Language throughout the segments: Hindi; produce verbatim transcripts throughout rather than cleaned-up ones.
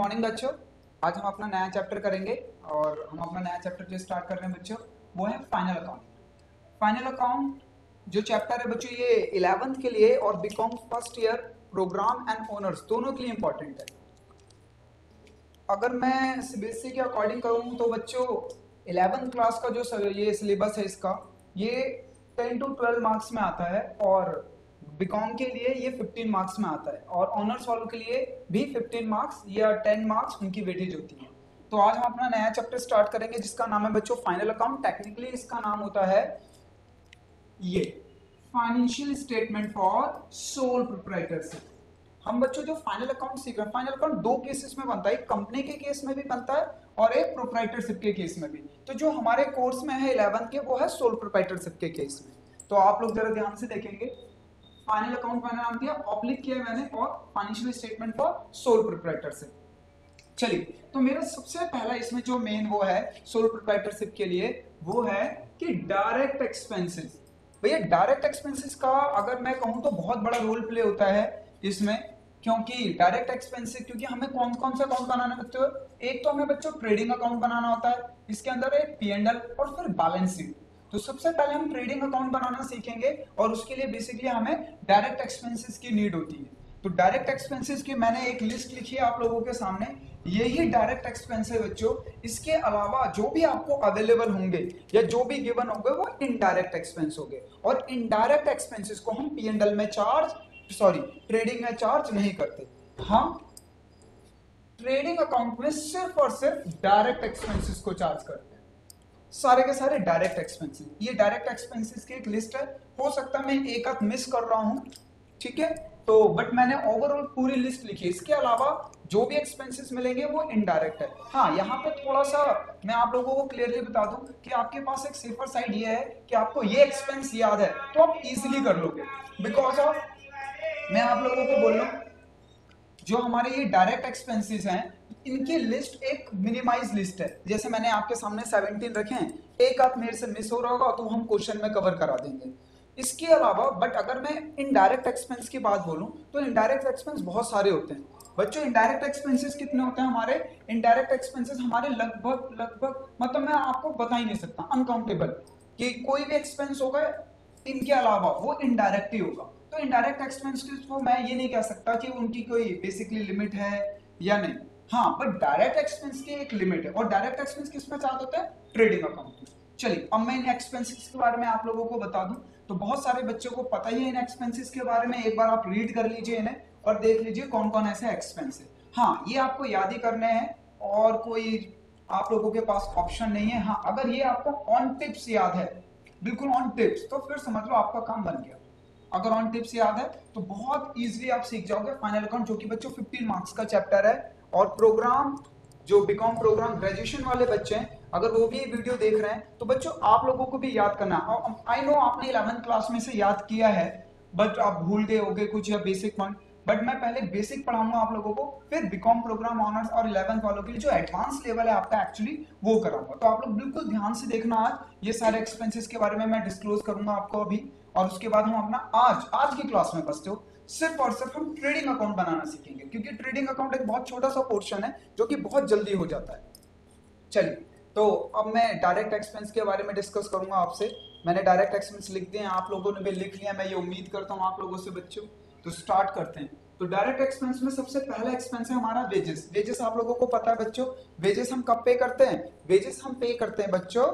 मॉर्निंग बच्चों। आज हम अपना नया चैप्टर करेंगे और हम अपना नया चैप्टर जो स्टार्ट कर रहे हैं बच्चों वो है फाइनल अकाउंट। फाइनल अकाउंट जो चैप्टर है बच्चों ये इलेवेंथ के लिए और BCom first year programme and honours दोनों के लिए इंपॉर्टेंट है। अगर मैं सीबीएसई के अकॉर्डिंग करूँ तो बच्चों इलेवेंथ क्लास का जो ये सिलेबस है इसका ये टेन टू ट्वेल्व मार्क्स में आता है और बीकॉम के लिए ये फिफ्टीन मार्क्स में आता है और ऑनर्स वालों के लिए भी फिफ्टीन मार्क्स या टेन मार्क्स उनकी वेटेज होती है। तो आज हम अपना नया चैप्टर स्टार्ट करेंगे जिसका नाम है बच्चों फाइनल अकाउंट। टेक्निकली इसका नाम होता है ये financial statement for sole proprietorship. हम बच्चों जो फाइनल अकाउंट सीख रहे हैं, फाइनल अकाउंट दो केसेस में बनता है, एक कंपनी के केस में भी बनता है और एक प्रोप्राइटरशिप के केस में भी। तो जो हमारे कोर्स में है इलेवेंथ के वो है सोल प्रोप्राइटरशिप के केस में। तो आप लोग जरा ध्यान से देखेंगे, फाइनल अकाउंट मैंने नाम दिया, ऑब्लिक किया मैंने, और financial statement for sole proprietorship. चलिए, तो मेरा सबसे पहला इसमें जो मेन वो है सोल प्रोप्राइटरशिप के लिए वो है कि डायरेक्ट एक्सपेंसेस। भैया डायरेक्ट एक्सपेंसेस का अगर मैं कहूं तो बहुत बड़ा रोल प्ले होता है इसमें, क्योंकि डायरेक्ट एक्सपेंसेस क्योंकि हमें कौन कौन सा अकाउंट बनाना है बच्चों, एक तो हमें बच्चों ट्रेडिंग अकाउंट बनाना होता है, इसके अंदर है पी एंड एल और फिर बैलेंस शीट। तो सबसे पहले हम ट्रेडिंग अकाउंट बनाना सीखेंगे और उसके लिए बेसिकली हमें डायरेक्ट एक्सपेंसेस की नीड होती है। तो डायरेक्ट एक्सपेंसेस की मैंने एक लिस्ट लिखी है आप लोगों के सामने, यही डायरेक्ट एक्सपेंस है बच्चों। इसके अलावा जो भी आपको अवेलेबल होंगे या जो भी गिवन होंगे वो इनडायरेक्ट एक्सपेंस होंगे और इनडायरेक्ट एक्सपेंसेस को हम पी एंड एल में चार्ज सॉरी ट्रेडिंग में चार्ज नहीं करते। हम ट्रेडिंग अकाउंट में सिर्फ और सिर्फ डायरेक्ट एक्सपेंसेस को चार्ज करते हैं, सारे के सारे डायरेक्ट एक्सपेंसेस। ये डायरेक्ट एक्सपेंसेस की एक लिस्ट है, हो सकता है मैं एक आध मिस कर रहा हूं, ठीक है, तो बट मैंने ओवरऑल पूरी लिस्ट लिखी है। इसके अलावा जो भी एक्सपेंसेस मिलेंगे वो इनडायरेक्ट है। हाँ, यहाँ पे थोड़ा सा मैं आप लोगों को क्लियरली बता दूं कि आपके पास एक सेफर साइड ये है कि आपको ये एक्सपेंस याद है तो आप इजीली कर लोगे, बिकॉज ऑफ मैं आप लोगों को बोल रहा हूं जो हमारे ये डायरेक्ट एक्सपेंसेस हैं इनकी लिस्ट एक मिनिमाइज लिस्ट है। जैसे मैंने आपके सामने सेवनटीन रखे हैं, एक आध मेरे से मिस हो रहा होगा तो हम क्वेश्चन में कवर करा देंगे। इसके अलावा बट अगर मैं इनडायरेक्ट एक्सपेंस की बात बोलूं तो इनडायरेक्ट एक्सपेंस बहुत सारे होते हैं बच्चों। इनडायरेक्ट एक्सपेंसेस कितने होते हैं हमारे, इनडायरेक्ट एक्सपेंसेस हमारे लगभग लगभग मतलब मैं आपको बता ही नहीं सकता, अनकाउंटेबल, कि कोई भी एक्सपेंस होगा इनके अलावा वो इनडायरेक्ट ही होगा। तो इनडायरेक्ट एक्सपेंसेस को मैं ये नहीं कह सकता कि उनकी कोई बेसिकली लिमिट है या नहीं, हाँ, बट डायरेक्ट एक्सपेंस की एक लिमिट है और डायरेक्ट एक्सपेंस किस में चार्ज होता है, ट्रेडिंग अकाउंट में। चलिए, अब मैं इन एक्सपेंसेस के बारे में आप लोगों को बता दूं। तो बहुत सारे बच्चों को पता ही है इन एक्सपेंसेस के बारे में, एक बार आप रीड कर लीजिए इन्हें और देख लीजिए कौन कौन ऐसे एक्सपेंस है। हाँ, ये आपको याद ही करने हैं और कोई आप लोगों के पास ऑप्शन नहीं है। हाँ, अगर ये आपको ऑन टिप्स याद है, बिल्कुल ऑन टिप्स, तो फिर समझ लो आपका काम बन गया। अगर ऑन टिप्स याद है तो बहुत इजीली आप सीख जाओगे फाइनल अकाउंट, जो कि बच्चों फिफ्टीन मार्क्स का चैप्टर है। और प्रोग्राम जो बीकॉम प्रोग्राम ग्रेजुएशन वाले बच्चे हैं अगर वो भी वीडियो देख रहे हैं तो बच्चों आप लोगों को भी याद करना है। आई नो आपने इलेवेंथ क्लास में से याद किया है बट आप भूल गए होगे कुछ या बेसिक पॉइंट, बट मैं पहले बेसिक पढ़ाऊंगा आप लोगों को, फिर बीकॉम प्रोग्राम ऑनर्स और इलेवेंथ वालों के लिए जो एडवांस लेवल है आपका एक्चुअली वो कराऊंगा। तो आप लोग बिल्कुल ध्यान से देखना, आज ये सारे एक्सपेंसेस के बारे में मैं डिस्क्लोज करूंगा आपको अभी, और उसके बाद हम अपना आज आज की क्लास में बसते हो सिर्फ और सिर्फ हम ट्रेडिंग अकाउंट बनाना सीखेंगे, क्योंकि ट्रेडिंग अकाउंट एक बहुत छोटा सा पोर्शन है जो कि बहुत जल्दी हो जाता है। चलिए, तो अब मैं डायरेक्ट एक्सपेंस के बारे में डिस्कस करूंगा आपसे। मैंने डायरेक्ट एक्सपेंस लिख दिए हैं, आप लोगों ने भी लिख लिया, मैं ये उम्मीद करता हूं आप लोगों से बच्चों। तो स्टार्ट करते हैं। तो डायरेक्ट एक्सपेंस में सबसे पहला एक्सपेंस है हमारा वेजेस। वेजेस आप लोगों को पता है बच्चों, वेजेस हम कब पे करते हैं, वेजेस हम पे करते हैं बच्चों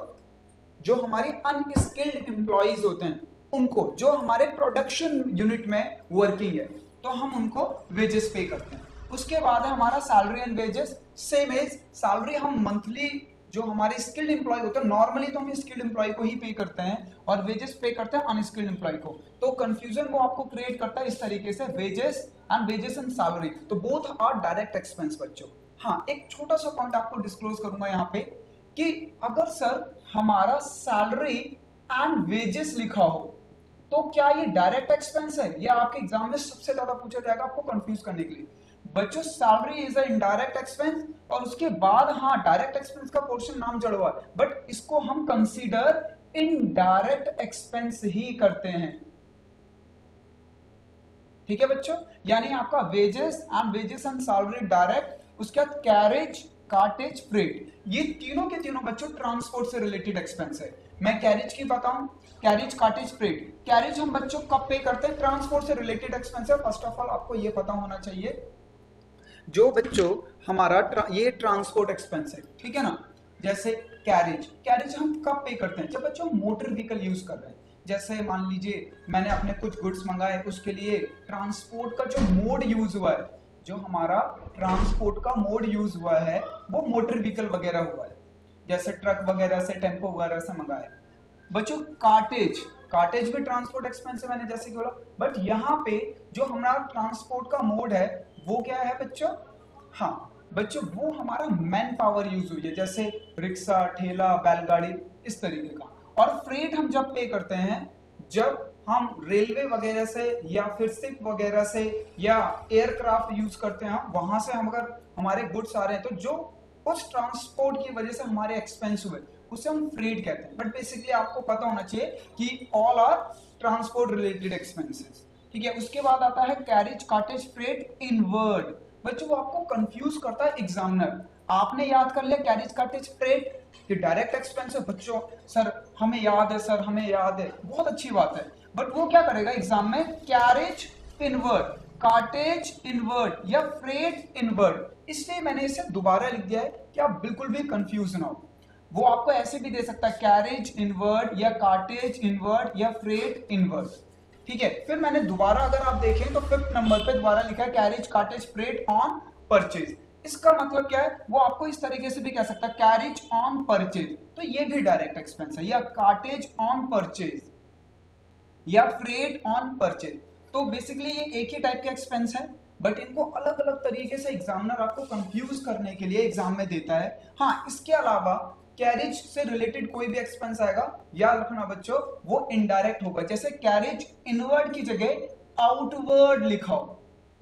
जो हमारी अनस्किल्ड एम्प्लॉइज होते हैं उनको, जो हमारे प्रोडक्शन यूनिट में वर्किंग है तो हम उनको वेजेस पे करते हैं। उसके बाद है हमारा salary and wages, same as salary हम मंथली जो हमारे स्किल्ड एम्प्लॉय होते हैं, नॉर्मली तो हम स्किल्ड एम्प्लॉय को ही पे करते हैं और वेजेस पे करते हैं अनस्किल्ड एम्प्लॉय को। तो कंफ्यूजन वो आपको क्रिएट करता है इस तरीके से, wages and wages and salary, तो बोथ आर डायरेक्ट एक्सपेंस बच्चों। हाँ, एक छोटा सा पॉइंट आपको डिस्क्लोज करूंगा यहाँ पे कि अगर सर हमारा सैलरी एंड वेजेस लिखा हो तो क्या ये डायरेक्ट एक्सपेंस है, ये आपके एग्जाम में सबसे ज्यादा पूछा जाएगा आपको कंफ्यूज करने के लिए। बच्चों salary is a indirect expense और उसके बाद हाँ डायरेक्ट एक्सपेंस का पोर्शन नाम जड़ हुआ है, बट इसको हम कंसीडर इनडायरेक्ट एक्सपेंस ही करते हैं, ठीक है बच्चों। यानी आपका wages and wages and salary direct, उसके बाद कैरेज, कार्टेज, फ्रेट, ये तीनों के तीनों बच्चों ट्रांसपोर्ट से रिलेटेड एक्सपेंस है। मैं कैरेज की बताऊं, कैरेज, कार्टेज, फ्रेट। कैरेज हम बच्चों कब पे करते हैं? ट्रांसपोर्ट से रिलेटेड एक्सपेंस है। फर्स्ट ऑफ ऑल आपको ये पता होना चाहिए, जो बच्चों हमारा ट्रा, ये ट्रांसपोर्ट एक्सपेंस है, ठीक है ना। जैसे कैरेज, कैरेज हम कब पे करते हैं? जब बच्चों मोटर व्हीकल यूज कर रहे हैं। जैसे मान लीजिए मैंने अपने कुछ गुड्स मंगाए, उसके लिए ट्रांसपोर्ट का जो मोड यूज हुआ है, जो हमारा ट्रांसपोर्ट का मोड यूज हुआ है वो मोटर व्हीकल वगैरह हुआ है, जैसे ट्रक वगैरह से, टेम्पो वगैरह से मंगाए। बच्चों कार्टेज, कार्टेज भी ट्रांसपोर्ट एक्सपेंस है, मैंने जैसे कि बोला। बट यहाँ पे जो हमारा ट्रांसपोर्ट का मोड है वो क्या है बच्चों? हाँ बच्चों, वो हमारा मैन पावर यूज हुई है, जैसे रिक्शा, ठेला, बैलगाड़ी, इस तरीके का। और फ्रेट हम जब पे करते हैं, जब हम रेलवे वगैरह से या फिर शिप वगैरह से या एयरक्राफ्ट यूज करते हैं, वहां से हम अगर हमारे गुड्स आ रहे हैं तो जो उस ट्रांसपोर्ट की वजह से हमारे एक्सपेंस हुए उसे हम फ्रेट कहते हैं। बट बेसिकली आपको पता होना चाहिए कि all are transport related expenses, ठीक है। उसके बाद आता है कैरेज, कार्टेज, फ्रेट, इनवर्ड। बच्चों वो आपको कंफ्यूज करता है एग्जामिनर। आपने याद कर लिया कैरेज, कार्टेज, फ्रेट कि डायरेक्ट एक्सपेंस है। बच्चों सर हमें याद है, सर हमें याद है, बहुत अच्छी बात है। बट वो क्या करेगा एग्जाम में? कैरेज इनवर्ड, कार्टेज इनवर्ड या फ्रेट इनवर्ड। इसलिए मैंने इसे दोबारा लिख दिया है कि आप बिल्कुल भी कंफ्यूज ना हो। वो आपको ऐसे भी दे सकता है कैरेज इनवर्ड या कार्टेज इनवर्ड या फ्रेट इनवर्ड, ठीक है। फिर मैंने दोबारा अगर आप देखें तो फिफ्थ नंबर पे दोबारा लिखा है carriage, cartage, freight on purchase. इसका मतलब क्या है? वो आपको इस तरीके से भी कह सकता है कैरेज ऑन परचेज, तो ये भी डायरेक्ट एक्सपेंस है, या कार्टेज ऑन परचेज या फ्रेट ऑन परचेज। तो बेसिकली ये एक ही टाइप के एक्सपेंस है, बट इनको अलग अलग तरीके से एग्जामिनर आपको कंफ्यूज करने के लिए एग्जाम में देता है। हाँ, इसके अलावा कैरेज से रिलेटेड कोई भी एक्सपेंस आएगा, याद रखना बच्चों, वो इनडायरेक्ट होगा। जैसे कैरेज इनवर्ड की जगह आउटवर्ड लिखा हो,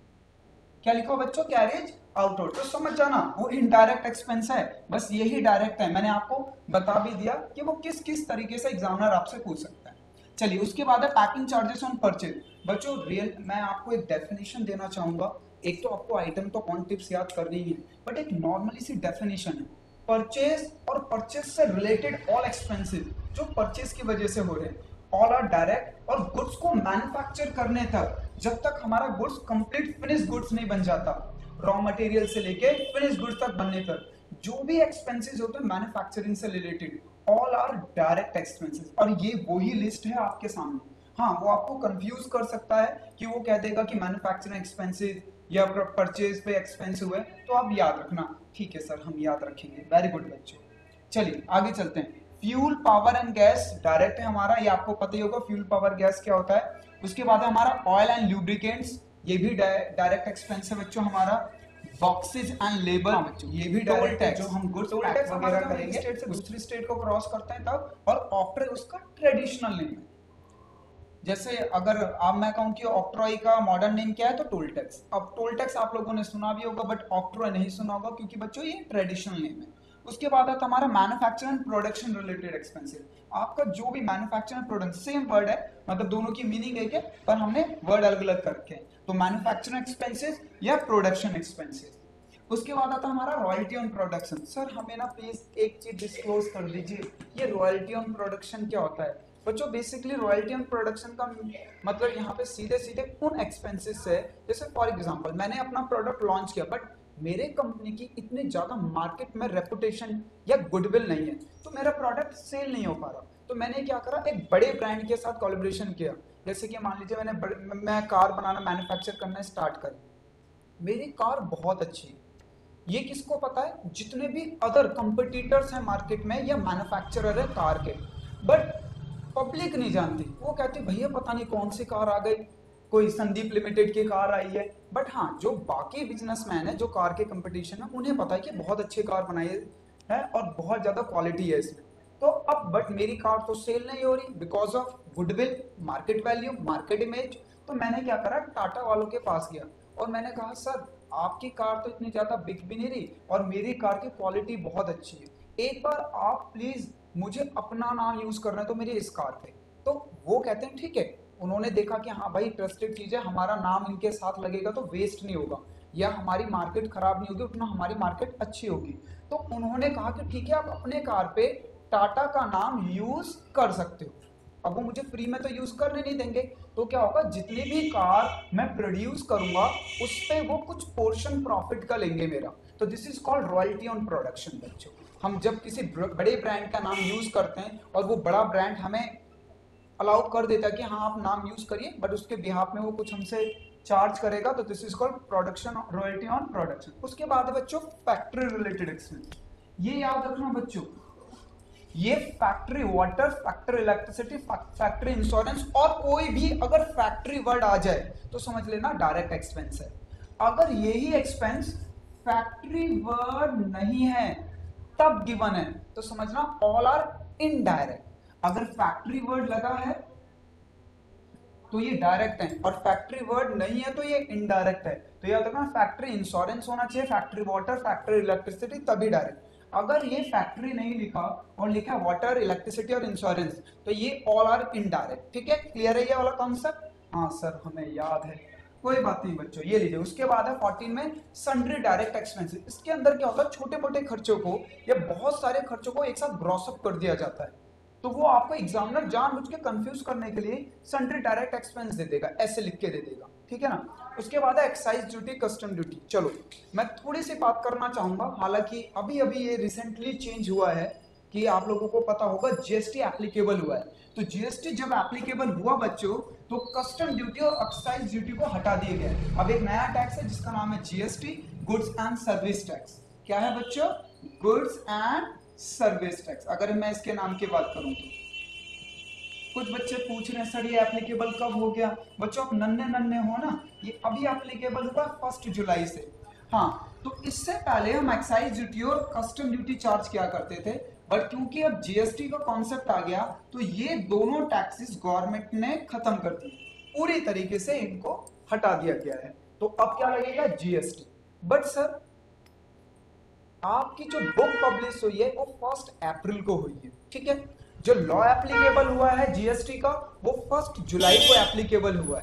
क्या लिखा हो बच्चों? कैरेज आउटवर्ड, तो समझ जाना वो इनडायरेक्ट एक्सपेंस है। बस यही डायरेक्ट है, मैंने आपको बता भी दिया कि वो किस किस तरीके से एग्जामिनर आपसे पूछ सकता है। चलिए उसके बाद है पैकिंग चार्जेस ऑन परचेज। बच्चों रियल मैं आपको एक डेफिनेशन देना चाहूंगा। एक तो आपको आइटम तो ऑन टिप्स याद करनी है, बट एक नॉर्मली सी डेफिनेशन है। परचेज और परचेज से रिलेटेड ऑल एक्सपेंसेस जो परचेज की वजह से हो रहे हैं, ऑल आर डायरेक्ट। और गुड्स को मैन्युफैक्चर करने तक, जब तक हमारा गुड्स कंप्लीट फिनिश गुड्स नहीं बन जाता, रॉ मटेरियल से लेके फिनिश गुड्स तक बनने तक जो भी एक्सपेंसेस होते हैं मैन्युफैक्चरिंग से related, all are direct expenses. और ये वही लिस्ट है आपके सामने। हाँ, वो आपको कंफ्यूज कर सकता है कि वो कह देगा कि मैन्युफैक्चरिंग एक्सपेंसेस या परचेज पे एक्सपेंस हुए, तो आप याद रखना। ठीक है सर, हम याद रखेंगे, वेरी गुड बच्चों। चलिए आगे चलते हैं। Fuel, power and gas direct है हमारा, ये आपको पता ही होगा फ्यूल, पावर, गैस क्या होता है। उसके बाद है हमारा ऑयल एंड लुब्रिकेंट्स, ये भी डायरेक्ट एक्सपेंस है बच्चों हमारा। बॉक्सेज एंड लेबर, हाँ बच्चों ये भी डायरेक्ट है, जो हम गुड्स पैक वगैरह करेंगे स्टेट से दूसरी स्टेट को क्रॉस करते हैं तब, और ऑक्ट्रे उसका ट्रेडिशनल नेम है। जैसे अगर आप मैं कहूं कि ऑक्ट्रॉय का मॉडर्न नेम क्या है तो टोल टैक्स। अब टोल टैक्स आप लोगों ने सुना भी होगा, बट ऑक्ट्रॉय नहीं सुना होगा क्योंकि बच्चों ये ट्रेडिशनल नेम है। उसके बाद आता हमारा manufacture and production related expenses. आपका जो भी manufacture and production, same word है, मतलब दोनों की मीनिंग एक है, पर हमने वर्ड अलग अलग कर रखे हैं। तो मैन्युफैक्चरिंग एक्सपेंसेस या प्रोडक्शन एक्सपेंसेस। उसके बाद आता हमारा रॉयल्टी ऑन प्रोडक्शन। सर हमें ना प्लीज एक चीज डिस्क्लोज कर दीजिए, ये रॉयल्टी ऑन प्रोडक्शन क्या होता है? बच्चों बेसिकली रॉयल्टी ऑन प्रोडक्शन का मतलब यहाँ पे सीधे सीधे उन एक्सपेंसेस है, जैसे फॉर एग्जांपल मैंने अपना प्रोडक्ट लॉन्च किया, बट मेरे कंपनी की इतनी ज्यादा मार्केट में रेपुटेशन या गुडविल नहीं है, तो मेरा प्रोडक्ट सेल नहीं हो पा रहा। तो मैंने क्या करा, एक बड़े ब्रांड के साथ कोलैबोरेशन किया। जैसे कि मान लीजिए मैंने बड़, मैं कार बनाना, मैन्युफैक्चर करना स्टार्ट कर, मेरी कार बहुत अच्छी है, ये किसको पता है? जितने भी अदर कंपटीटर्स हैं मार्केट में या मैन्युफैक्चरर है कार के, बट पब्लिक नहीं जानती। वो कहती भैया पता नहीं कौन सी कार आ गई, कोई संदीप लिमिटेड की कार आई है। बट हाँ, जो बाकी बिजनेसमैन है जो कार के कंपटीशन में, उन्हें पता है कि बहुत अच्छी कार बनाई है और बहुत ज्यादा क्वालिटी है इसमें। तो अब बट मेरी कार तो सेल नहीं हो रही because of goodwill, market value, market image. तो मैंने क्या करा, टाटा वालों के पास गया और मैंने कहा सर आपकी कार तो इतनी ज्यादा बिक भी नहीं रही और मेरी कार की क्वालिटी बहुत अच्छी है, एक बार आप प्लीज मुझे अपना नाम यूज करना है तो मेरी इस कार पे। तो वो कहते हैं ठीक है, उन्होंने देखा कि हाँ भाई ट्रस्टेड चीज है, हमारा नाम इनके साथ लगेगा तो वेस्ट नहीं होगा या हमारी मार्केट खराब नहीं होगी, उतना हमारी मार्केट अच्छी होगी। तो उन्होंने कहा कि ठीक है आप अपने कार पे टाटा का नाम यूज कर सकते हो। अब वो मुझे फ्री में तो यूज करने नहीं देंगे, तो क्या होगा, जितनी भी कार मैं प्रोड्यूस करूंगा उस पे वो कुछ पोर्शन प्रॉफिट का लेंगे मेरा। तो this is called royalty on production बच्चों। हम जब किसी बड़े ब्रांड का नाम यूज करते हैं और वो बड़ा ब्रांड हमें अलाउ कर देता है कि हाँ आप नाम यूज करिए, बट उसके बिहाफ में वो कुछ हमसे चार्ज करेगा, तो this is called production royalty on production. उसके बाद है बच्चों फैक्ट्री रिलेटेड एक्सपेंस। ये याद रखना बच्चों, ये factory water, factory electricity, factory insurance और कोई भी अगर फैक्ट्री वर्ड आ जाए तो समझ लेना डायरेक्ट एक्सपेंस है। अगर यही एक्सपेंस फैक्ट्री वर्ड नहीं है तब गिवन है तो समझना ऑल आर इनडायरेक्ट। अगर फैक्ट्री वर्ड लगा है तो ये डायरेक्ट है और फैक्ट्री वर्ड नहीं है तो ये इनडायरेक्ट है। तो याद रखना फैक्ट्री इंश्योरेंस होना चाहिए, फैक्ट्री वाटर, फैक्ट्री इलेक्ट्रिसिटी, तभी डायरेक्ट। अगर ये फैक्ट्री नहीं लिखा और लिखा वाटर, इलेक्ट्रिसिटी और इंश्योरेंस तो ये ऑल आर इनडायरेक्ट। ठीक है, क्लियर है ये वाला कॉन्सेप्ट? हाँ सर हमें याद है, कोई बात नहीं बच्चों, ये लीजिए। उसके बाद है फोर्टीन में सन्ड्री डायरेक्ट एक्सपेंसेस। इसके अंदर क्या होता है, छोटे मोटे खर्चों को या बहुत सारे खर्चों को एक साथ ग्रॉसअप कर दिया जाता है, तो वो आपको एग्जामिनर जानबूझ के कंफ्यूज करने के लिए सन्ड्री डायरेक्ट एक्सपेंस दे देगा, ऐसे लिख के दे देगा। ठीक है ना। उसके बाद है एक्साइज ड्यूटी, कस्टम ड्यूटी। चलो मैं थोड़ी सी बात करना चाहूंगा, हालांकि अभी अभी ये रिसेंटली चेंज हुआ है कि आप लोगों को पता होगा जीएसटी एप्लीकेबल हुआ है। तो जीएसटी जब एप्लीकेबल हुआ बच्चों तो कस्टम ड्यूटी और एक्साइज ड्यूटी को हटा दिया गया है। अब एक नया टैक्स है जिसका नाम है GST, goods and service tax. क्या है बच्चों? Goods and service tax. अगर मैं इसके नाम की बात करूं तो कुछ बच्चे पूछ रहे हैं सर ये एप्लीकेबल कब हो गया? बच्चों आप नन्हे नन्हे हो ना, ये अभी एप्लीकेबल हुआ फर्स्ट जुलाई से। हाँ, तो इससे पहले हम एक्साइज ड्यूटी और कस्टम ड्यूटी चार्ज किया करते थे, बट क्योंकि अब जीएसटी का कॉन्सेप्ट आ गया तो ये दोनों टैक्सेस गवर्नमेंट ने खत्म कर दिए, पूरी तरीके से इनको हटा दिया गया है। तो अब क्या लगेगा? जीएसटी। बट सर आपकी जो बुक पब्लिश हुई है वो फर्स्ट अप्रैल को हुई है। ठीक है, जो लॉ एप्लीकेबल हुआ है जीएसटी का वो फर्स्ट जुलाई को एप्लीकेबल हुआ है।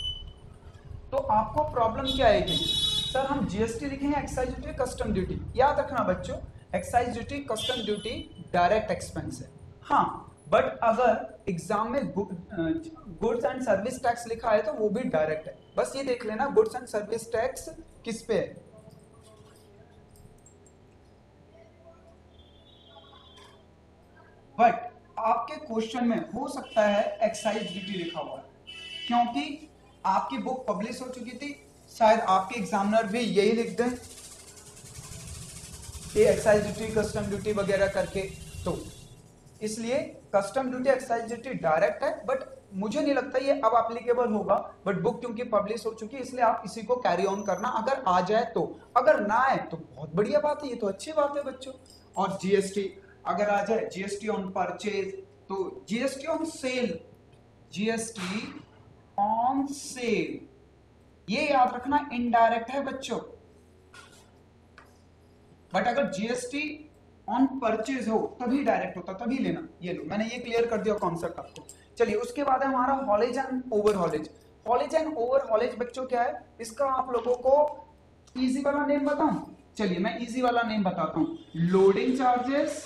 तो आपको प्रॉब्लम क्या आएगी? सर हम जीएसटी लिखेंगे, एक्साइज ड्यूटी, कस्टम ड्यूटी। याद रखना बच्चों, excise duty, custom duty direct expense है। हाँ, बट अगर एग्जाम में गुड्स एंड सर्विस टैक्स लिखा है तो वो भी डायरेक्ट है। बस ये देख लेना गुड्स एंड सर्विस टैक्स किस पे है। बट आपके क्वेश्चन में हो सकता है एक्साइज ड्यूटी लिखा हुआ है, क्योंकि आपकी बुक पब्लिश हो चुकी थी, शायद आपके एग्जामिनर भी यही लिख दें कि एक्साइज ड्यूटी, कस्टम ड्यूटी वगैरह करके। तो इसलिए custom duty, excise duty direct है, बट मुझे नहीं लगता ये अब एप्लीकेबल होगा। बट बुक क्योंकि पब्लिश हो चुकी है इसलिए आप इसी को कैरी ऑन करना, अगर आ जाए तो। अगर ना आए तो बहुत बढ़िया बात है, ये तो अच्छी बात है बच्चों। और जीएसटी अगर आ जाए, जीएसटी ऑन परचेज, तो GST on sale, GST on sale ये याद रखना इनडायरेक्ट है बच्चों। बट अगर जीएसटी ऑन परचेज हो तभी डायरेक्ट होता, तभी लेना। ये लो, मैंने ये क्लियर कर दिया कॉन्सेप्ट आपको। चलिए उसके बाद है हमारा haulage and over haulage. Haulage and over haulage बच्चों क्या है, इसका आप लोगों को इजी वाला नेम बताऊं? चलिए मैं इजी वाला नेम बताता हूं, लोडिंग चार्जेस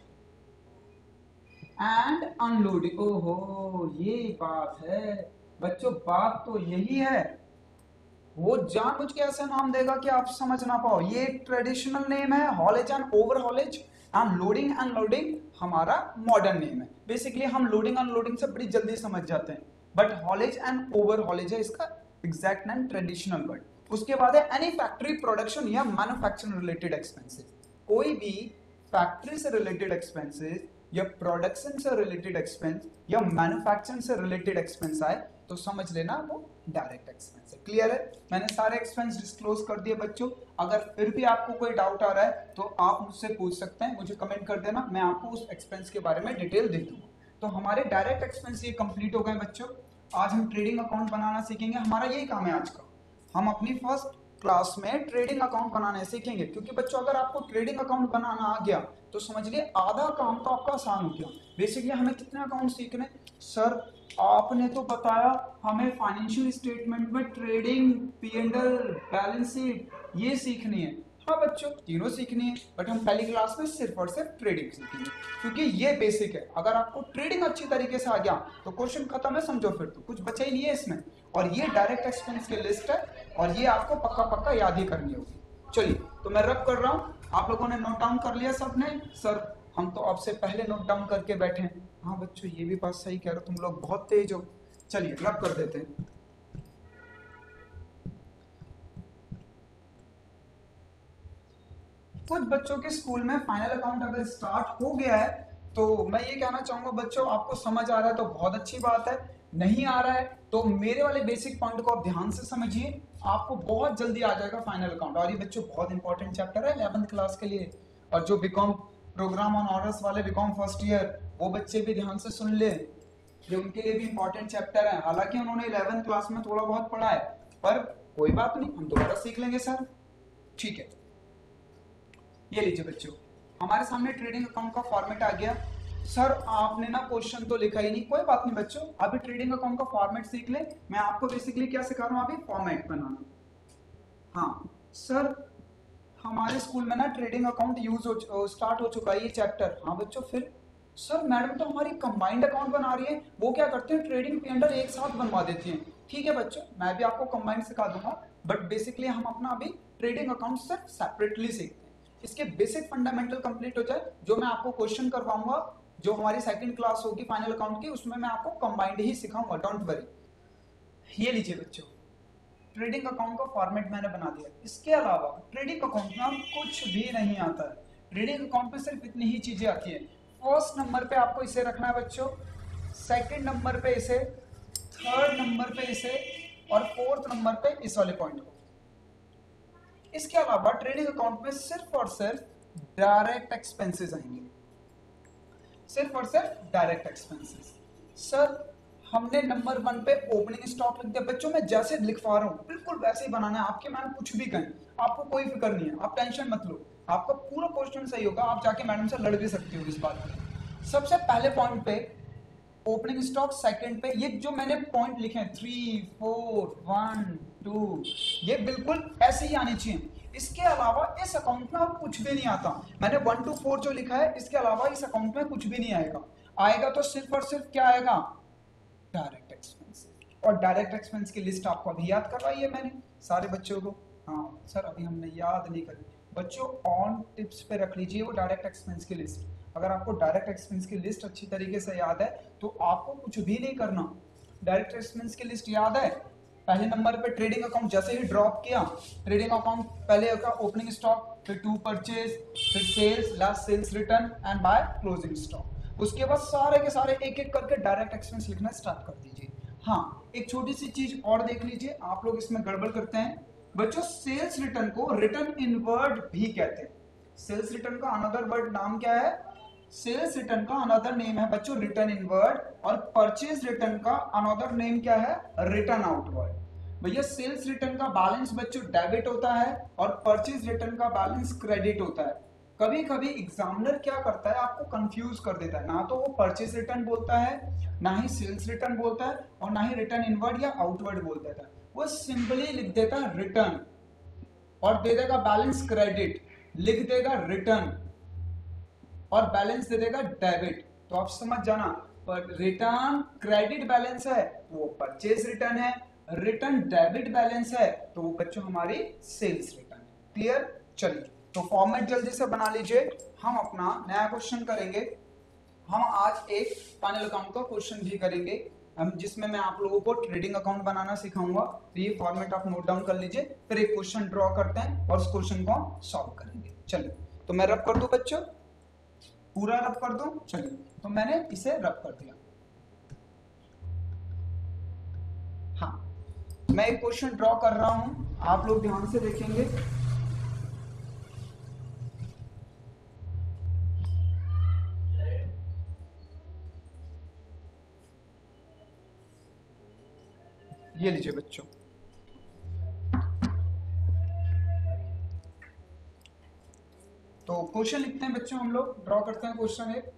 एंड अनलोडिंग। ओहो ये बात है बच्चों, बात तो यही है। वो जानबूझ के ऐसे नाम देगा कि आप समझ ना पाओ। ये ट्रेडिशनल नेम है haulage and over haulage, and loading and loading हमारा मॉडर्न नेम है। बेसिकली हम लोडिंग अनलोडिंग से बड़ी जल्दी समझ जाते हैं, but haulage and over haulage है इसका एग्जैक्ट नेम, ट्रेडिशनल वर्ड। उसके बाद है एनी फैक्ट्री प्रोडक्शन या मैन्युफैक्चरिंग रिलेटेड एक्सपेंसेस। कोई भी फैक्ट्री से रिलेटेड एक्सपेंसेस या प्रोडक्शन से रिलेटेड एक्सपेंस या मैन्युफैक्चरिंग से रिलेटेड एक्सपेंस आए तो समझ लेना वो डायरेक्ट एक्सपेंस है। क्लियर है? मैंने सारे एक्सपेंस डिस्क्लोज कर दिए बच्चों। अगर फिर भी आपको कोई डाउट आ रहा है तो आप मुझसे पूछ सकते हैं, मुझे कमेंट कर देना, मैं आपको उस एक्सपेंस के बारे में डिटेल दे दूंगा। तो हमारे डायरेक्ट एक्सपेंस ये कंप्लीट हो गए बच्चों। आज हम ट्रेडिंग अकाउंट बनाना सीखेंगे, हमारा यही काम है आज का। हम अपनी फर्स्ट क्लास में ट्रेडिंग अकाउंट बनाने सीखेंगे, क्योंकि बच्चों अगर आपको ट्रेडिंग अकाउंट बनाना आ गया तो समझिए आधा काम तो आपका आसान हो गया। बेसिकली हमें कितने अकाउंट सीखने? सर आपने तो बताया हमें फाइनेंशियल स्टेटमेंट में trading, P and L, balance sheet ये सीखनी है। हाँ बच्चों तीनों सीखनी है, बट हम पहली क्लास में सिर्फ और सिर्फ ट्रेडिंग सीखेंगे, क्योंकि ये बेसिक है। अगर आपको ट्रेडिंग अच्छी तरीके से आ गया तो क्वेश्चन खत्म है, समझो फिर तो कुछ बचा ही नहीं है इसमें। और ये डायरेक्ट एक्सपेंस की लिस्ट है और ये आपको पक्का पक्का याद ही करनी होगी। चलिए तो मैं रब कर रहा हूँ, आप लोगों ने नोट डाउन कर लिया सबने? सर हम तो आपसे पहले नोट डाउन करके बैठे हैं। हाँ बच्चों ये भी बात सही कह रहे हो, तुम लोग बहुत तेज हो। चलिए रब कर देते हैं। कुछ बच्चों के स्कूल में फाइनल अकाउंट अगर स्टार्ट हो गया है तो मैं ये कहना चाहूंगा बच्चों, आपको समझ आ रहा है तो बहुत अच्छी बात है, नहीं आ रहा है तो मेरे वाले बेसिक पॉइंट को आप ध्यान से समझिए, आपको बहुत जल्दी आ जाएगा फाइनल अकाउंट। और ये बच्चों बहुत इंपॉर्टेंट चैप्टर है इलेवेंथ क्लास के लिए। और जो बीकॉम प्रोग्राम ऑन ऑनर्स वाले बीकॉम फर्स्ट ईयर वो बच्चे भी ध्यान से सुन ले, ये उनके लिए भी इंपॉर्टेंट चैप्टर है। हालांकि उन्होंने इलेवेंथ क्लास में थोड़ा बहुत पढ़ा है, पर कोई बात नहीं, हम दोबारा सीख लेंगे सर। ठीक है, ये लीजिए बच्चों, हमारे सामने ट्रेडिंग अकाउंट का फॉर्मेट आ गया। सर आपने ना क्वेश्चन तो लिखा ही नहीं, कोई बात नहीं बच्चों, अभी ट्रेडिंग अकाउंट का फॉर्मेट सीख ले। मैं आपको बेसिकली क्या सिखा रहा हूँ अभी? फॉर्मेट बनाना। हाँ सर हमारे स्कूल में ना ट्रेडिंग अकाउंट यूज हो स्टार्ट हो चुका है ये चैप्टर। हाँ बच्चों फिर? सर मैडम तो हमारी कंबाइंड अकाउंट बना रही है, वो क्या करते हैं ट्रेडिंग पी एंड एल एक साथ बनवा देती हैं। ठीक है बच्चों मैं भी आपको कंबाइंड सिखा दूंगा, बट बेसिकली हम अपना अभी ट्रेडिंग अकाउंट सिर्फ सेपरेटली सीखते हैं। इसके बेसिक फंडामेंटल कंप्लीट हो जाए, जो मैं आपको क्वेश्चन करवाऊंगा जो हमारी सेकंड क्लास होगी फाइनल अकाउंट की, उसमें मैं आपको कंबाइंड ही सिखाऊंगा, डोंट वरी। ये लीजिए बच्चों, ट्रेडिंग अकाउंट का फॉर्मेट मैंने बना दिया। इसके अलावा ट्रेडिंग अकाउंट में हम कुछ भी नहीं आता है, ट्रेडिंग अकाउंट में सिर्फ इतनी ही चीजें आती है। फर्स्ट नंबर पे आपको इसे रखना है बच्चों, सेकंड नंबर पे इसे, थर्ड नंबर पे इसे, और फोर्थ नंबर पे इस वाले पॉइंट को। इसके अलावा ट्रेडिंग अकाउंट में सिर्फ और सिर्फ डायरेक्ट एक्सपेंसेस आएंगे, सिर्फ और सिर्फ डायरेक्ट एक्सपेंसेस। सर हमने नंबर वन पे ओपनिंग स्टॉक लिख दिया। बच्चों मैं जैसे लिखवा रहा हूँ बिल्कुल वैसे ही बनाना है, आपके मैम कुछ भी कहें आपको कोई फिक्र नहीं है, आप टेंशन मत लो, आपका पूरा क्वेश्चन सही होगा, आप जाके मैडम से लड़ भी सकती हो इस बात पे। सबसे पहले पॉइंट पे ओपनिंग स्टॉक, सेकंड पे ये जो मैंने पॉइंट लिखे हैं थ्री फोर वन टू, ये बिल्कुल ऐसे ही आने चाहिए। इसके अलावा इस अकाउंट में अब कुछ भी नहीं आता। मैंने वन टू फोर जो लिखा है इसके अलावा इस अकाउंट में कुछ भी नहीं आएगा। आएगा तो सिर्फ और सिर्फ क्या आएगा? Direct expense. और डायरेक्ट एक्सपेंस की लिस्ट आपको अभी याद करवाई है मैंने सारे बच्चों को। हाँ सर अभी हमने याद नहीं करी। बच्चों ऑन टिप्स पे रख लीजिए वो डायरेक्ट एक्सपेंस की लिस्ट। अगर आपको डायरेक्ट एक्सपेंस की लिस्ट अच्छी तरीके से याद है तो आपको कुछ भी नहीं करना। डायरेक्ट एक्सपेंस की लिस्ट याद है, पहले नंबर पे ट्रेडिंग अकाउंट जैसे ही ड्रॉप किया, ट्रेडिंग अकाउंट पहले का ओपनिंग स्टॉक, फिर टू परचेज, फिर sales, last sales return and by closing stock. उसके बाद सारे के सारे एक एक करके डायरेक्ट एक्सपेंस लिखना स्टार्ट कर दीजिए। हाँ एक छोटी सी चीज और देख लीजिए, आप लोग इसमें गड़बड़ करते हैं बच्चों, सेल्स रिटर्न को रिटर्न इनवर्ड भी कहते हैं। सेल्स रिटर्न का अनदर वर्ड नाम क्या है? सेल्स रिटर्न का अनदर नेम है बच्चों रिटर्न इनवर्ड, और परचेज रिटर्न का अनदर नेम क्या है? Return outward. भैया सेल्स रिटर्न का बैलेंस बच्चों डेबिट होता है और परचेज रिटर्न का बैलेंस क्रेडिट होता है। कभी कभी एग्जामिनर क्या करता है आपको कंफ्यूज कर देता है, ना तो वो परचेज रिटर्न बोलता है, ना ही सेल्स रिटर्न बोलता है, और ना ही रिटर्न इनवर्ड या आउटवर्ड बोल देता है। वो सिंपली लिख देता है रिटर्न और दे देगा बैलेंस क्रेडिट, लिख देगा रिटर्न और बैलेंस दे देगा डेबिट। तो आप समझ जाना, पर रिटर्न क्रेडिट बैलेंस है वो परचेज रिटर्न है, रिटर्न डेबिट बैलेंस है तो वो बच्चों हमारी सेल्स रिटर्न है। क्लियर? चलिए तो फॉर्मेट जल्दी से बना लीजिए, हम अपना नया क्वेश्चन करेंगे। हम आज एक फाइनल अकाउंट का क्वेश्चन भी करेंगे, हम जिसमें मैं आप लोगों को ट्रेडिंग अकाउंट बनाना सिखाऊंगा। तो ये फॉर्मेट आप नोट डाउन कर लीजिए, फिर एक क्वेश्चन ड्रॉ करते हैं और उस क्वेश्चन को सॉल्व करेंगे। चलिए तो मैं रब कर दूं बच्चों, पूरा रब कर दूं? चलिए तो मैंने इसे रब कर दिया। हाँ मैं एक क्वेश्चन ड्रॉ कर रहा हूं, आप लोग ध्यान से देखेंगे। ये लीजिए बच्चों, क्वेश्चन लिखते हैं बच्चों, हम लोग ड्रॉ करते हैं क्वेश्चन एक।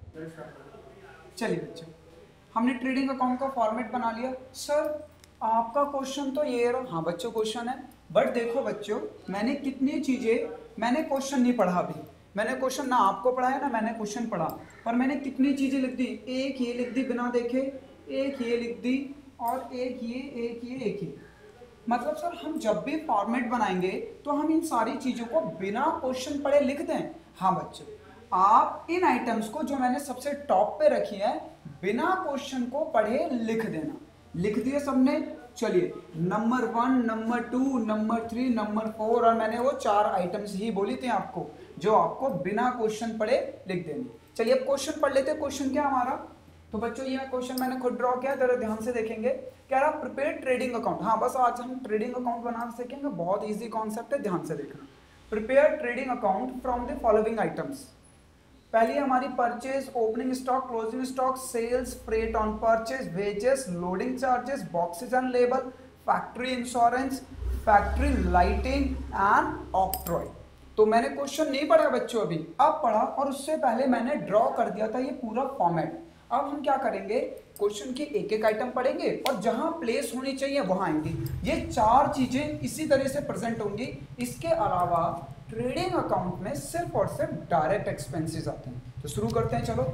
चलिए बच्चों, हमने ट्रेडिंग अकाउंट का फॉर्मेट बना लिया। सर आपका क्वेश्चन तो ये रहा। हाँ बच्चों क्वेश्चन है, बट देखो बच्चों मैंने कितनी चीजें, मैंने क्वेश्चन नहीं पढ़ा अभी, मैंने क्वेश्चन ना आपको पढ़ाया ना मैंने क्वेश्चन पढ़ा, पर मैंने कितनी चीजें लिख दी। एक ये लिख दी बिना देखे, एक ये लिख दी, और एक ये एक ये एक ये। मतलब सर हम जब भी फॉर्मेट बनाएंगे तो हम इन सारी चीजों को बिना क्वेश्चन पढ़े लिख दें। हाँ बच्चों, आप इन आइटम्स को जो मैंने सबसे टॉप पे रखी है बिना क्वेश्चन को पढ़े लिख देना। लिख दिए सबने। चलिए number one, number two, number three, number four, और मैंने वो चार आइटम्स ही बोली थी आपको जो आपको बिना क्वेश्चन पढ़े लिख देनी। चलिए अब क्वेश्चन पढ़ लेते हैं। क्वेश्चन क्या हमारा, तो बच्चों ये क्वेश्चन मैंने खुद ड्रॉ किया, जरा ध्यान से देखेंगे। कह रहा प्रिपेयर ट्रेडिंग अकाउंट। हाँ बस आज हम ट्रेडिंग अकाउंट बना सकेंगे, बहुत इजी कॉन्सेप्ट है, ध्यान से देखना। Prepare trading account from the following items. पहली हमारी purchase, opening stock, closing stock, sales, freight on purchase, wages, loading charges, boxes and label, factory insurance, factory lighting and octroi. तो मैंने क्वेश्चन नहीं पढ़ा बच्चों अभी, अब पढ़ा, और उससे पहले मैंने ड्रॉ कर दिया था ये पूरा फॉर्मेट। अब हम क्या करेंगे, क्वेश्चन की एक एक आइटम पढ़ेंगे और जहां प्लेस होनी चाहिए वहां आएंगी। ये चार चीजें इसी तरह से प्रेजेंट होंगी। इसके अलावा ट्रेडिंग अकाउंट में सिर्फ और सिर्फ डायरेक्ट एक्सपेंसेस आते हैं। तो शुरू करते हैं, चलो।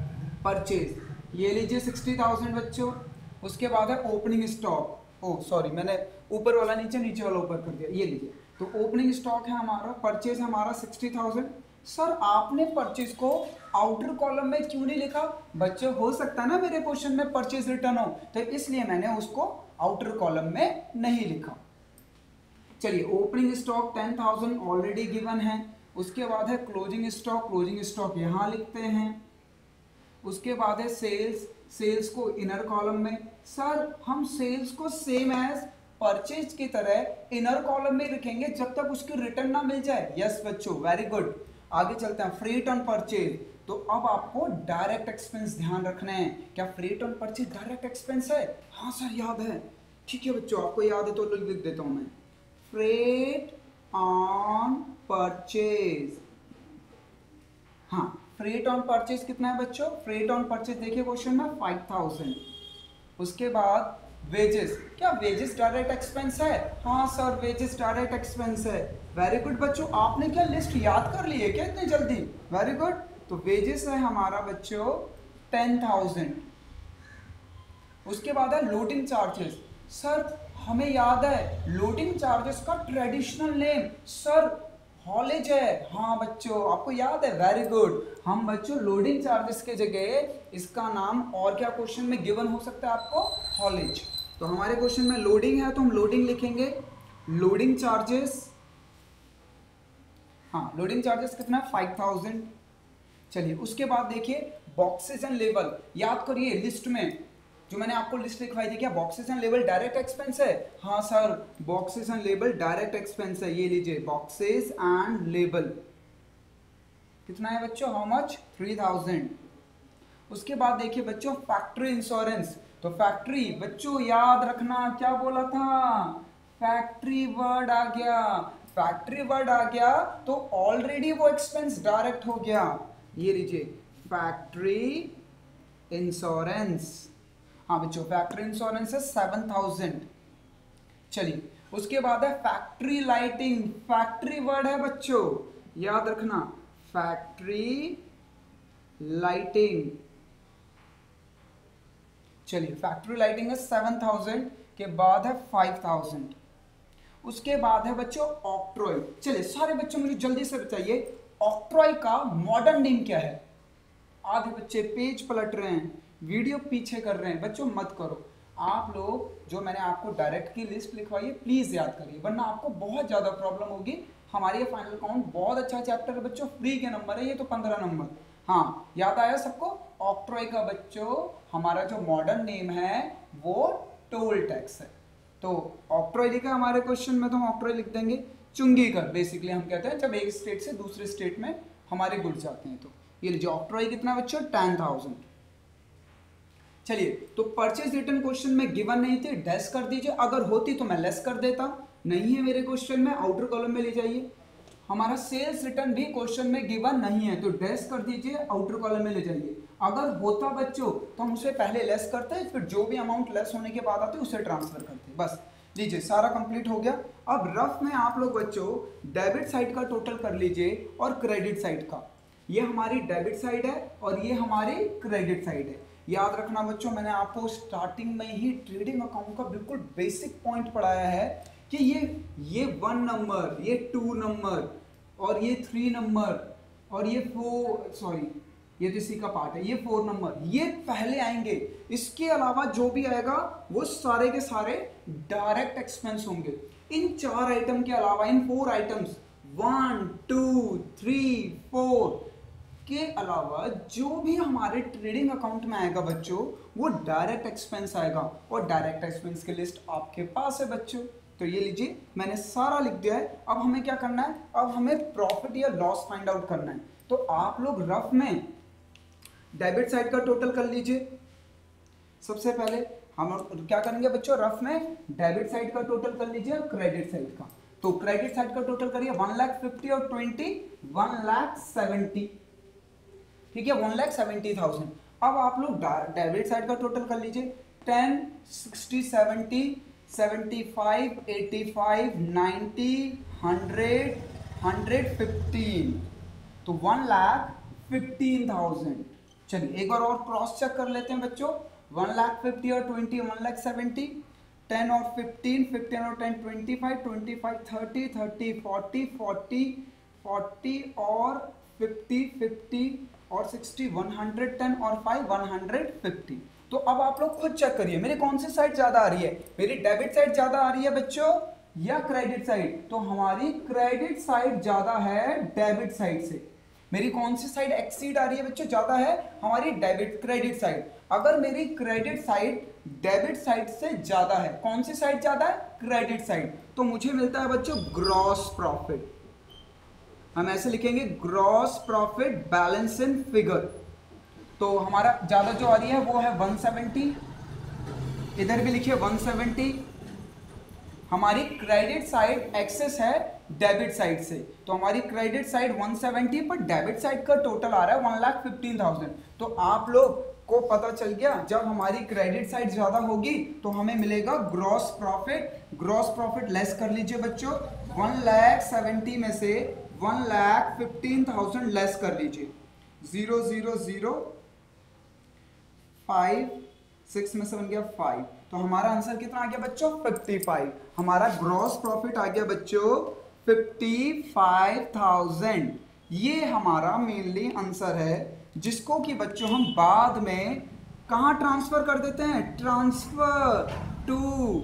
परचेज ये लीजिए सिक्सटी थाउजेंड बच्चों। उसके बाद है ओपनिंग स्टॉक, ओ सॉरी मैंने ऊपर वाला नीचे, नीचे वाला ऊपर कर दिया, ये लीजिए। तो ओपनिंग स्टॉक है हमारा, परचेज हमारा सिक्सटी थाउजेंड। सर आपने परचेज को आउटर कॉलम में क्यों नहीं लिखा? बच्चों हो सकता है ना मेरे क्वेश्चन में परचेज रिटर्न हो, तो इसलिए मैंने उसको आउटर कॉलम में नहीं लिखा। चलिए opening stock ten thousand already given है। उसके बाद है क्लोजिंग स्टॉक, क्लोजिंग स्टॉक यहां लिखते हैं। उसके बाद है सेल्स, सेल्स को इनर कॉलम में। सर हम सेल्स को सेम एज परचेज की तरह इनर कॉलम में लिखेंगे जब तक उसकी रिटर्न ना मिल जाए। यस बच्चों वेरी गुड। आगे चलते हैं, फ्रेट ऑन परचेज। तो अब आपको डायरेक्ट एक्सपेंस ध्यान रखना है। क्या freight on purchase direct expense है? हाँ सर याद है। ठीक है बच्चों, आपको याद है तो लिख देता हूं मैं। फ्रेट ऑन परचेज, हाँ फ्रेट ऑन परचेज कितना है बच्चों? फ्रेट ऑन परचेज देखिए क्वेश्चन में फाइव थाउजेंड। उसके बाद वेजेस, क्या वेजेस डायरेक्ट एक्सपेंस है? हाँ सर वेजेस डायरेक्ट एक्सपेंस है। वेरी गुड बच्चों, आपने क्या लिस्ट याद कर ली है क्या इतनी जल्दी? Very good. तो वेजेस है हमारा बच्चों टेन थाउजेंड। उसके बाद है लोडिंग चार्जेस। सर हमें याद है लोडिंग चार्जेस का ट्रेडिशनल नेम सर हॉलेज है। हाँ बच्चों आपको याद है, वेरी गुड। हम बच्चों लोडिंग चार्जेस के जगह इसका नाम और क्या क्वेश्चन में गिवन हो सकता है आपको? हॉलेज। तो हमारे क्वेश्चन में लोडिंग है तो हम लोडिंग लिखेंगे, लोडिंग चार्जेस। हाँ लोडिंग चार्जेस कितना है? Five thousand. चलिए उसके बाद देखिए बॉक्सेस एंड लेबल। याद करिए लिस्ट में जो मैंने आपको लिस्ट लिखवाई थी, क्या boxes and label direct expense है? हाँ sir boxes and label direct expense है। ये लीजिए बॉक्सेस एंड लेबल कितना है बच्चों? How much? Three thousand. उसके बाद देखिए बच्चों फैक्ट्री इंश्योरेंस। तो फैक्ट्री बच्चों याद रखना क्या बोला था? फैक्ट्री वर्ड आ गया। फैक्ट्री वर्ड आ गया तो ऑलरेडी वो एक्सपेंस डायरेक्ट हो गया। ये लीजिए फैक्ट्री इंश्योरेंस। हाँ बच्चों फैक्ट्री इंश्योरेंस है सेवन थाउजेंड। चलिए उसके बाद है फैक्ट्री लाइटिंग। फैक्ट्री वर्ड है बच्चों याद रखना, फैक्ट्री लाइटिंग। चलिए फैक्ट्री लाइटिंग है सेवन थाउजेंड के बाद है फाइव थाउजेंड। उसके बाद है बच्चों ऑक्ट्रॉय। चलिए सारे बच्चों मुझे जल्दी से बताइए ऑक्ट्रॉय का मॉडर्न नेम क्या है? आधे बच्चे पेज पलट रहे हैं, वीडियो पीछे कर रहे हैं। बच्चों मत करो, आप लोग जो मैंने आपको डायरेक्ट की लिस्ट लिखवाई है प्लीज याद करिए, वरना आपको बहुत ज्यादा प्रॉब्लम होगी। हमारे ये फाइनल अकाउंट बहुत अच्छा चैप्टर है बच्चों, फ्री के नंबर है ये तो पंद्रह नंबर। हाँ याद आया सबको? ऑक्ट्रॉय का बच्चों हमारा जो मॉडर्न नेम है वो टोल टैक्स है। तो ऑक्ट्रॉय लिखा हमारे क्वेश्चन में तो हम ऑक्ट्रॉय लिख देंगे। चुंगी कर बेसिकली हम कहते हैं जब एक स्टेट से दूसरे स्टेट में हमारे गुड्स जाते हैं। तो ये लीजिए ऑक्ट्रॉय कितना बच्चों? Ten thousand. चलिए तो परचेज रिटर्न क्वेश्चन में गिवन नहीं थी, डैश कर दीजिए। अगर होती तो मैं लेस कर देता, नहीं है मेरे क्वेश्चन में, आउटर कॉलम में ले जाइए। हमारा सेल्स रिटर्न भी क्वेश्चन में गिवन नहीं है, तो डैश कर दीजिए, आउटर कॉलम में ले जाइए। अगर होता बच्चों तो हम उसे पहले लेस करते, फिर जो भी अमाउंट लेस होने के बाद आते उसे ट्रांसफर करते। बस लीजिए, सारा कंप्लीट हो गया। अब रफ में आप लोग बच्चों डेबिट साइड का टोटल कर लीजिए और क्रेडिट साइड का। ये हमारी डेबिट साइड है और ये हमारी क्रेडिट साइड है। याद रखना बच्चों, मैंने आपको स्टार्टिंग में ही ट्रेडिंग अकाउंट का बिल्कुल बेसिक पॉइंट पढ़ाया है कि ये ये वन नंबर, ये टू नंबर और ये थ्री नंबर और ये फोर, सॉरी ये तो इसी का पार्ट है, ये फोर नंबर, ये पहले आएंगे। इसके अलावा जो भी आएगा वो सारे के सारे डायरेक्ट एक्सपेंस होंगे। इन चार आइटम के अलावा, इन four items one two three four के अलावा जो भी हमारे ट्रेडिंग अकाउंट में आएगा बच्चों, वो डायरेक्ट एक्सपेंस आएगा। और डायरेक्ट एक्सपेंस की लिस्ट आपके पास है बच्चों, तो ये लीजिए, मैंने सारा लिख दिया है। अब हमें क्या करना है, अब हमें प्रॉफिट या लॉस फाइंड आउट करना है। तो आप लोग रफ में डेबिट साइड का टोटल कर लीजिए। सबसे पहले हम क्या करेंगे बच्चों, रफ में डेबिट साइड का टोटल कर लीजिए और क्रेडिट साइड का। तो क्रेडिट साइड का टोटल करिए, वन लाख फिफ्टी और ट्वेंटी, वन लाख सेवेंटी, ठीक है, वन लाख सेवेंटी थाउजेंड। अब आप लोग डेबिट साइड का टोटल कर लीजिए, ten, sixty, seventy, seventy five, eighty five, ninety, hundred, hundred fifteen, तो वन लाख फिफ्टीन थाउजेंड। चलिए एक बार और क्रॉस चेक कर लेते हैं बच्चों, वन लाख फिफ्टी और twenty, one lakh seventy, ten और फिफ्टीन, फिफ्टीन और ten, twenty five, twenty five, thirty, thirty, forty, forty, forty और फिफ्टी, फिफ्टी और सिक्सटी, वन हंड्रेड टेन और फाइव, वन हंड्रेड फिफ्टी। तो अब आप लोग खुद चेक करिए मेरी कौन सी साइड ज्यादा आ रही है, मेरी डेबिट साइड ज्यादा आ रही है बच्चों या क्रेडिट साइड? तो हमारी क्रेडिट साइड ज्यादा है डेबिट साइड से। मेरी कौन सी साइड एक्सीड आ रही है बच्चों, ज्यादा है हमारी डेबिट क्रेडिट साइड। अगर मेरी क्रेडिट साइड डेबिट साइड से ज्यादा है, कौन सी साइड ज्यादा है, क्रेडिट साइड, तो मुझे मिलता है बच्चों ग्रॉस प्रॉफिट। हम ऐसे लिखेंगे gross profit balance in figure. तो हमारा ज्यादा जो आ रही है वो है वन सेवेंटी, इधर भी लिखिए वन सेवेंटी। हमारी क्रेडिट साइड एक्सेस है डेबिट साइड से, तो हमारी क्रेडिट साइड वन सेवेंटी पर डेबिट साइड का टोटल आ रहा है वन लाख फिफ्टीन थाउजेंड। तो आप लोग को पता चल गया, जब हमारी क्रेडिट साइड ज्यादा होगी तो हमें मिलेगा gross profit. Gross profit less कर लीजिए बच्चों, वन लाख सेवेंटी में से one lakh fifteen thousand less कर लीजिए, zero zero zero five, six में से बन गया फाइव, तो हमारा आंसर कितना आ गया बच्चों, फिफ्टी फाइव। हमारा ग्रॉस प्रॉफिट आ गया बच्चों फिफ्टी फाइव थाउजेंड। ये हमारा मेनली आंसर है, जिसको कि बच्चों हम बाद में कहाँ ट्रांसफर कर देते हैं, transfer to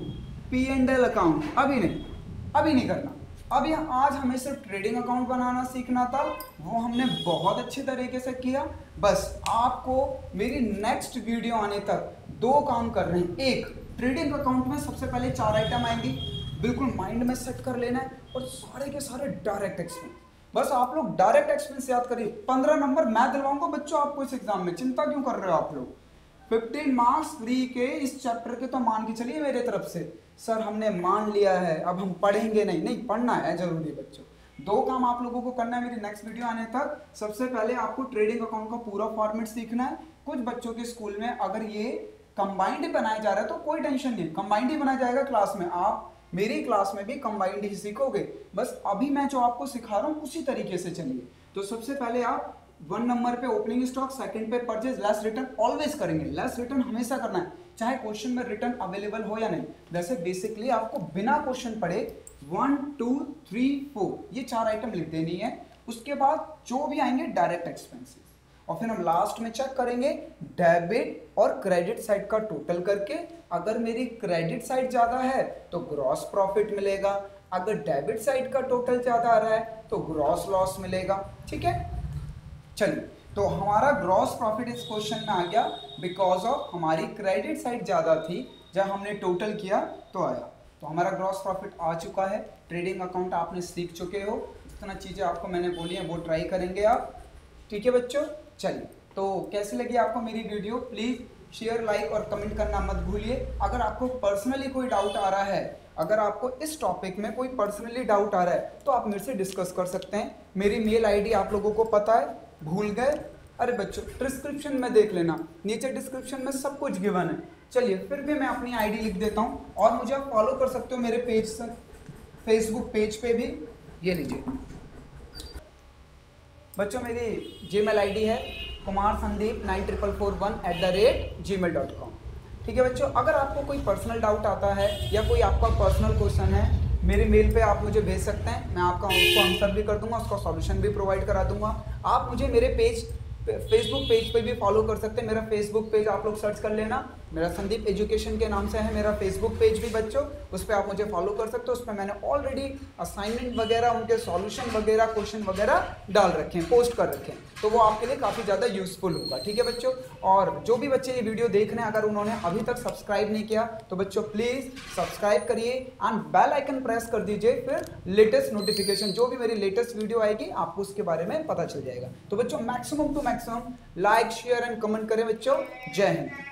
P and L account. अभी नहीं, अभी नहीं करना। अभी आज हमें सिर्फ ट्रेडिंग अकाउंट बनाना सीखना था, वो हमने बहुत अच्छे तरीके से किया। बस आपको मेरी नेक्स्ट वीडियो आने तक दो काम करने हैं। एक, ट्रेडिंग अकाउंट में सबसे पहले चार आइटम आएंगी, बिल्कुल माइंड में सेट कर लेना है, और सारे के सारे डायरेक्ट एक्सपेंस। बस आप लोग डायरेक्ट एक्सपेंस याद करिए। पंद्रह नंबर मैं दिलवाऊंगा बच्चों आपको इस एग्जाम में, चिंता क्यों कर रहे हो आप लोग। फिफ्टीन मार्क्स फ्री के इस चैप्टर के तो मान के चलिए मेरे तरफ से, सर हमने मान लिया है अब हम पढ़ेंगे नहीं, नहीं पढ़ना है जरूरी बच्चों। दो काम आप लोगों को करना है मेरी नेक्स्ट वीडियो आने तक। सबसे पहले आपको ट्रेडिंग अकाउंट का पूरा फॉर्मेट सीखना है। कुछ बच्चों के स्कूल में अगर ये कंबाइंड बनाया जा रहा है तो कोई टेंशन नहीं, कंबाइंड ही बनाया जाएगा क्लास में। आप मेरी क्लास में भी कंबाइंड ही सीखोगे। बस अभी मैं जो आपको सिखा रहा हूँ उसी तरीके से चलिए। तो सबसे पहले आप वन नंबर पे ओपनिंग स्टॉक, सेकंड पे परचेज, लेस रिटर्न ऑलवेज करेंगे। लेस रिटर्न हमेशा करना है, चाहे क्वेश्चन में रिटर्न अवेलेबल हो या नहीं। वैसे बेसिकली आपको बिना क्वेश्चन पढ़े वन टू थ्री फोर ये चार आइटम लिख देनी है। उसके बाद जो भी आएंगे डायरेक्ट एक्सपेंसेस, और फिर हम लास्ट में चेक करेंगे डेबिट और क्रेडिट साइड का टोटल करके। अगर मेरी क्रेडिट साइड ज्यादा है तो ग्रॉस प्रॉफिट मिलेगा, अगर डेबिट साइड का टोटल ज्यादा आ रहा है तो ग्रॉस लॉस मिलेगा। ठीक है, चलिए तो हमारा ग्रॉस प्रॉफिट इस क्वेश्चन में आ गया बिकॉज ऑफ हमारी क्रेडिट साइड ज्यादा थी, जब हमने टोटल किया तो आया। तो हमारा ग्रॉस प्रॉफिट आ चुका है। ट्रेडिंग अकाउंट आपने सीख चुके हो, जितना चीजें आपको मैंने बोली हैं वो ट्राई करेंगे आप। ठीक है बच्चों, चलिए तो कैसी लगी आपको मेरी वीडियो, प्लीज शेयर, लाइक और कमेंट करना मत भूलिए। अगर आपको पर्सनली कोई डाउट आ रहा है, अगर आपको इस टॉपिक में कोई पर्सनली डाउट आ रहा है तो आप मेरे से डिस्कस कर सकते हैं। मेरी मेल आईडी आप लोगों को पता है, भूल गए? अरे बच्चों डिस्क्रिप्शन में देख लेना, नीचे डिस्क्रिप्शन में सब कुछ गिवन है। चलिए फिर भी मैं अपनी आईडी लिख देता हूँ और मुझे आप फॉलो कर सकते हो मेरे पेज से, फेसबुक पेज पे भी। ये लीजिए बच्चों, मेरी जीमेल आईडी है Kumar Sandeep nine triple four one at the rate gmail dot com. ठीक है बच्चों, अगर आपको कोई पर्सनल डाउट आता है या कोई आपका पर्सनल क्वेश्चन है, मेरे मेल पे आप मुझे भेज सकते हैं। मैं आपका उसको आंसर भी कर दूंगा, उसका सॉल्यूशन भी प्रोवाइड करा दूंगा। आप मुझे मेरे पेज फेसबुक पेज पे भी फॉलो कर सकते हैं। मेरा फेसबुक पेज आप लोग सर्च कर लेना, मेरा संदीप एजुकेशन के नाम से है मेरा फेसबुक पेज भी बच्चों, उस पर आप मुझे फॉलो कर सकते हो। उस पर मैंने ऑलरेडी असाइनमेंट वगैरह, उनके सॉल्यूशन वगैरह, क्वेश्चन वगैरह डाल रखे हैं, पोस्ट कर रखे हैं, तो वो आपके लिए काफ़ी ज़्यादा यूजफुल होगा। ठीक है बच्चों, और जो भी बच्चे ये वीडियो देख रहे हैं, अगर उन्होंने अभी तक सब्सक्राइब नहीं किया तो बच्चों प्लीज़ सब्सक्राइब करिए एंड बेल आइकन प्रेस कर दीजिए, फिर लेटेस्ट नोटिफिकेशन जो भी मेरी लेटेस्ट वीडियो आएगी आपको उसके बारे में पता चल जाएगा। तो बच्चों maximum to maximum like, share and comment करें बच्चों। जय हिंद।